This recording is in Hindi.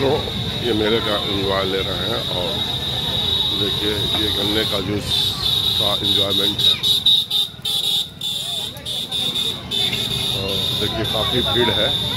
दोस्तों, ये मेले का एंजॉय ले रहे हैं और देखिए ये गन्ने का जूस का एंजॉयमेंट है। और देखिए काफ़ी भीड़ है।